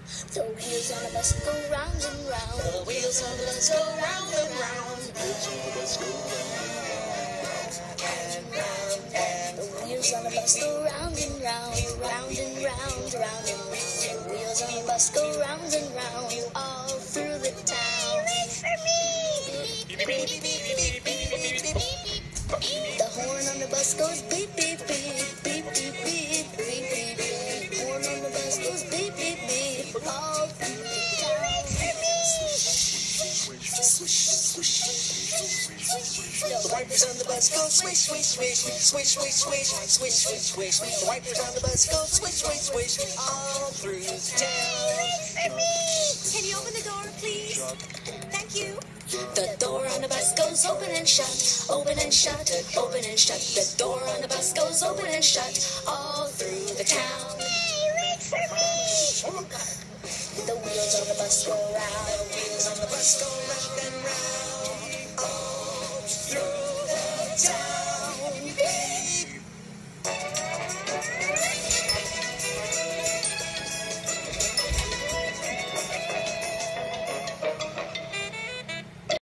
The wheels on the bus go round and round. The wheels on the bus go round and round. The wheels on the bus go round and round. The wheels on the bus go round and round, round and round, round and round. The wheels on the bus go round and round, all through the town. For me! Beep, beep, beep, beep, beep, beep, beep, beep. The horn on the bus goes beep, beep, beep, beep, beep, beep, beep, beep, beep. The horn on the bus goes beep, beep, beep, all through the town. The wipers on the bus go swish, swish, swish, swish, swish, swish, swish, swish, swish. The wipers on the bus go swish, swish, swish, all through the town. Can you open the door, please? Thank you. The door on the bus goes open and shut, open and shut, open and shut. The door on the bus goes open and shut, all through the town. Wait for me. The wheels on the bus go round, the wheels on the bus go round and